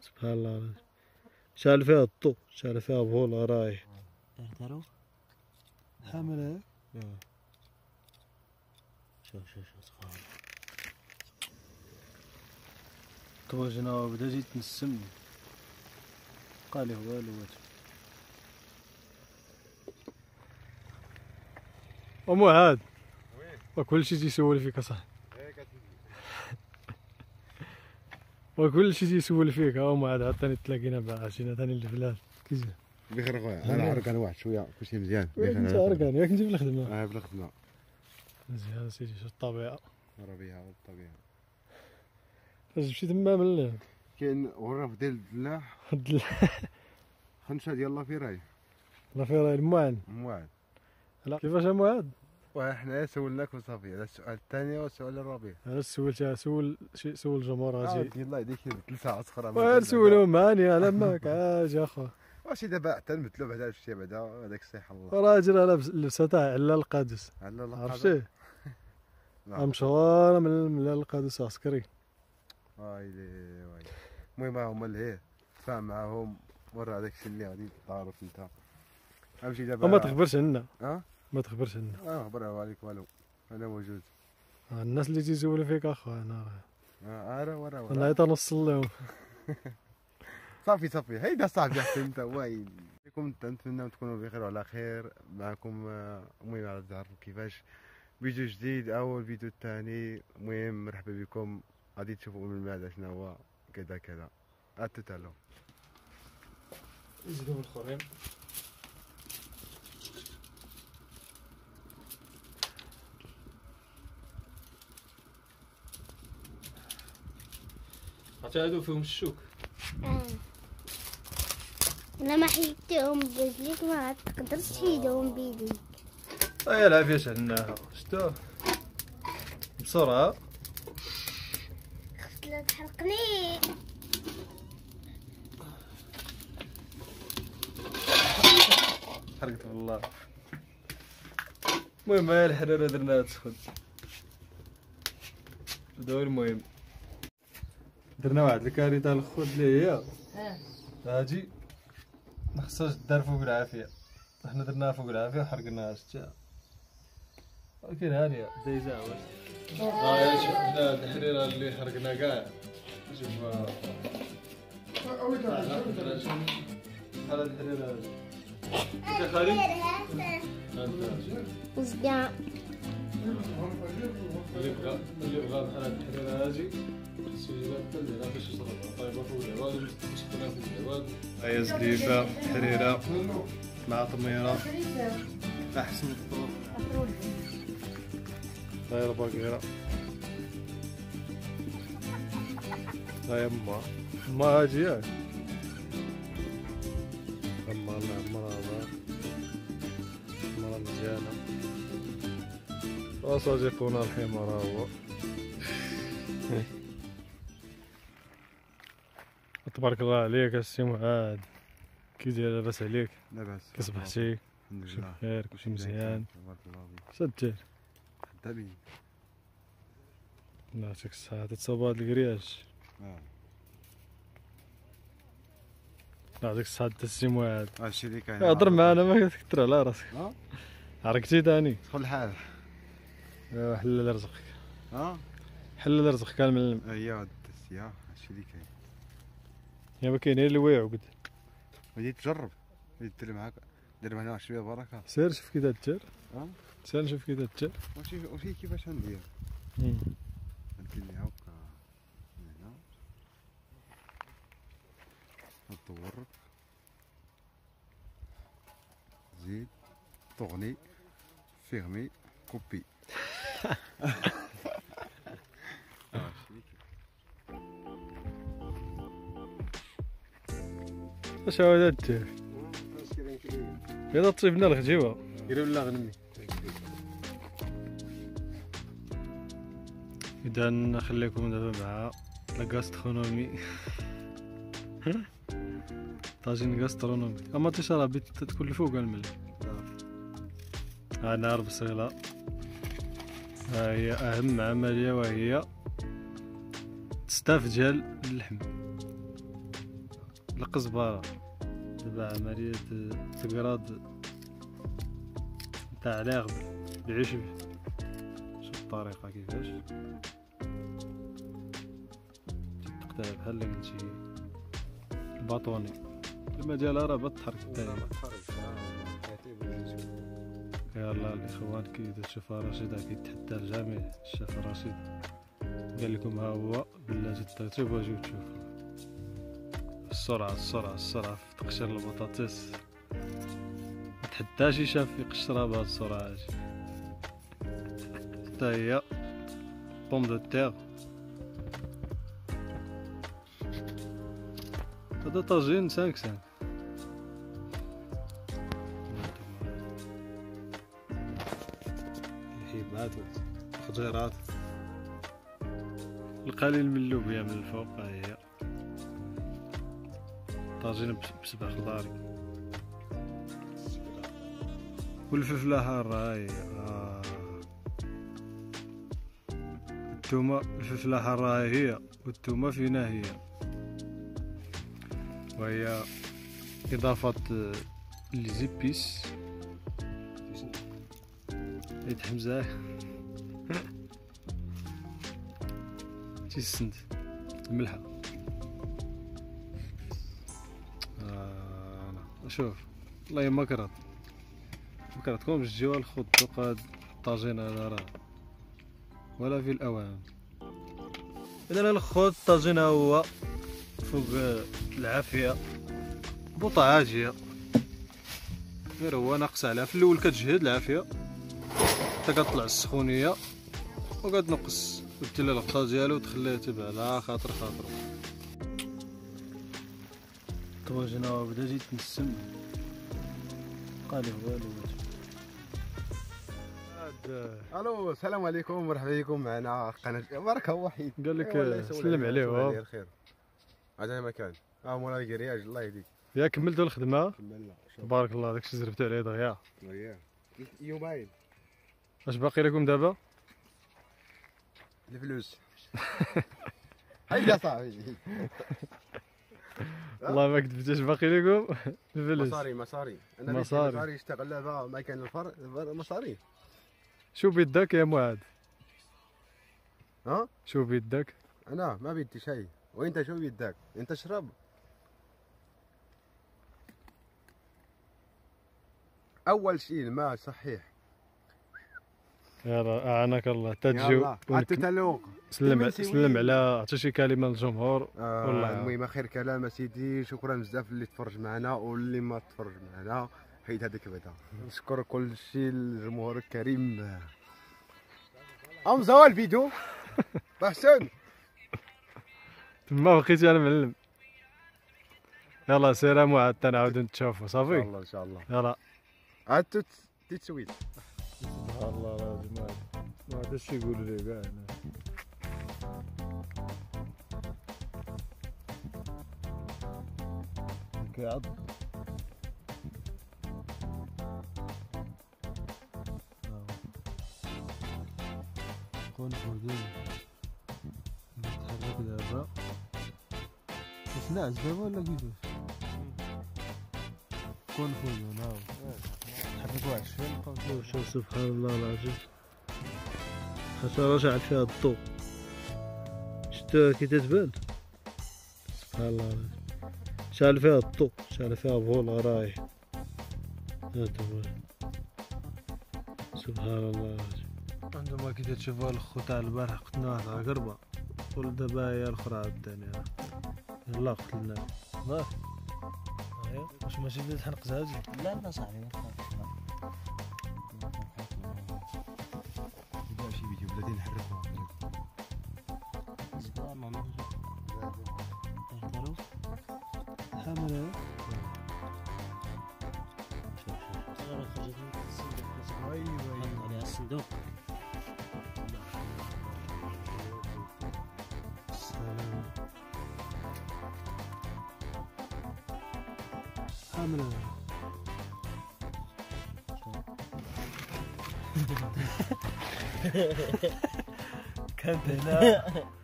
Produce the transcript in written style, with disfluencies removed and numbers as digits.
سبحان الله. شعل فيها الضو، شعل فيها بهولا رايح. دارو حامل شوف سبحان الله. طوجنا بدا جيت نسم قال لي والو. ومعاد وكلشي تيسول فيك اصاحبي، وكلشي تيسول فيك. ها معاد عطاني تلاقينا بعشينا ثاني الفلان كيجي بخير اخويا. انا عرقان واحد شويه كلشي مزيان. انت عرقان ياك نجيب الخدمه. بلا خدمه مزيان سيدي. شو الطبيعه الربيعه والطبيعه. جبتي تما من كاين غرف ديال الدلاح خنشه ديال لافيراي. لافيراي المعان موعد. لا كيفاش معاد؟ وحنا سولناك وصافي. هذا السؤال الثاني والسؤال الرابع. انا سولت سول الجمهور غادي يلاه يديك 3 ساعات اخرى. وغير سولهم معاني انا ماك عاج اخا. واش دابا حتى نمثلوا بعدا الشيء بعدا هذاك الصحه الله. راجل انا لبسه تاع علال القادس على الله عرفتيه؟ مشوار من القادس عسكري. وايلي المهم هما اللي تفاهم معاهم ورا هذاك الشيء اللي غادي تعرف انت. غنمشي دابا. ما تخبرش عنا. ما تخبرش عنا. خبرها عليك والو. انا موجود. الناس اللي تيسولوا فيك اخا انا ورا انا عيط نوصل لهم. صافي هيدا صاحبي حتى انت وايل. لكم نتمنى تكونوا بخير وعلى خير. معكم المهم على تعرفوا كيفاش فيديو جديد او الفيديو الثاني. المهم مرحبا بكم. غادي تشوفوا من بعد شنو هو كذا اتتالو. يزيدوا الاخرين. عرفتي هادو فيهم الشوك. انا ما حيدتهم برجليك ما تقدرش تحيدهم بيديك. اي العافيه شعلناها شتو بسرعه. لا تحرقني. حرقت والله. المهم هاي الحريره درناها تسخن. هذا المهم. درنا واحد الكارثه الخوت اللي هي هاجي ما خصهاش دار فوق العافيه. حنا درناها فوق العافيه وحرقناها. شتيها ولكن هانيه دايزه واش شفنا الحريره اللي حرقنا كاع. شوفها بحال هاد الحريره هادي. انت خالد وزبيان اللي بغا بحال هاد الحريره هادي خصو يجيبها حتى لهنا باش يشربها. طايبه فوق العواد ومسخنه فوق العواد. هيا زليفه حريره مع طميره احسن الطرق. هاي الباقيره. هاي ما هاجي ياك اما الله عمرها مرة مزيانة. وصديقنا الحمار هو. تبارك الله عليك السي معاد. كي داير لاباس عليك؟ لاباس. كي صبحتي؟ الحمد كلشي لله بخير كلشي مزيان. تبارك الله فيك. شاد داير؟ خدامين. الله يعطيك الصحة. تتصوب هاد الكرياج. الله يعطيك الصحة السي معاد. هادشي اللي كاين. هضر معانا ما كتكثر على راسك. عرقتي تاني. دخل الحال. حلل رزقك. حلل رزقك المعلم. هي هاد السيا هادشي اللي كاين. يا ما كاين غير اللي واعر. غادي تجرب. غادي دير معاك دير معنا شويه بركه. سير شوف كي دار. سير نشوف كي دار. واش كيفاش غندير. ندير ليها هكا هنا. نطورك زيد طغني فيغمي كوبي. اش هو هذا الدير؟ يلا طيبنا الخجيوه. قريب لا غنمي. اذا نخليكم دابا مع لاغاسترونومي. طاجين غاسترونومي. اما تشرب بيت تكون الفوق الملي. ها نار بصيله. ها هي اهم عمليه وهي تستاف ديال اللحم. القزبرة تبع عملية تقراد نتاع العغب العشب. شوف الطريقة كيفاش تقطع بحال قلتي الباطوني. الماء ديالها راه بتحرك الثاني. يلا الاخوان كي تشوف رشيد كيتحدى الجميع. الشيف رشيد قال لكم ها هو بلاتي الترتيب واجيو تشوفوا السرعة السرعة السرعة في تقشير البطاطس. متحداش يشاف يقشرها بهاد السرعة هادي. حتى هي بوم دو تيغ. هذا طاجين 5 الحبات والخضيرات. القليل من اللوبيا من الفوق ها هي طاجين بسبع خضاري والفلفلة حارة ها هي. الثومة الفلفلة حارة ها هي والثومة فينا هي، وهي إضافة لي زيبيس عيد حمزة تيسند الملحة. شوف والله ما كرهتكمش تجيو الخض هاد الطاجين هذا راه ولا في الأوان. إذا الخض الطاجين هو فوق العافية بوطة عاجية غير هو ناقص عليها. في الأول كتجهد العافية حتى كطلع السخونية وكتنقص وتدير الغطا ديالو وتخليه تبع على خاطر الطواجن هو بدا يتنسم قالي والو. الو السلام عليكم مرحبا بكم معنا قناه بركه وحيد. قال لك سلم عليه هو الخير. هذا مكان مولاي كرياج الله يهديك. يا كملتوا الخدمه؟ كملنا تبارك الله داكشي زربتوا عليه دغيا يومين. اش باقي لكم دابا؟ الفلوس. هيا صاحبي والله ما كذبتش باقي لكم الفلوس. مصاري انا مصاري اشتغل دابا ما كان مصاري. شو بيدك يا معاذ؟ ها شو بيدك؟ انا ما بدي شيء. وانت شو بيدك؟ انت اشرب. اول شيء الماء صحيح. يلا اعانك الله تجيو سلم على عطي شي كلمه للجمهور. والله المهم خير كلام اسيدي. شكرا بزاف اللي تفرج معنا واللي ما تفرج معنا حيت هذيك بعدا. نشكر كل شيء الجمهور الكريم. امزوا الفيديو بحسن تما بقيتي انا معلم. يلا سير معاذ تنعاود نتشافوا صافي ان شاء الله ان شاء الله. يلا عاد تتسويت. سبحان الله العظيم ما هذا الشيء يقول لي كاع كيعض. كون فودين نتحرك دابا. واش ناعس دابا ولا كيفاش؟ كون فودين هاو تحرك واحد شويه. شوف سبحان الله العظيم حشرة شعل فيها الضوء. شفتوها كي تتبان سبحان الله العظيم. شعل فيها الضوء شعل فيها فولا رايح. هذا هو سبحان الله العظيم. عندما كي تشوفوا الخو تاع البارح قتلناه تاع قربة ودابا هي الاخرى عاوتاني يلا قتلناه صافي. واش ماشي بدات تحنق زهاجي؟ لا صاحبي ما ندير شي فيديو بلاتي نحركوها زبان ما نقدروا حامل شوف خرجت من الصندوق. ايوا عليها الصندوق. سلام حامل كانت هنا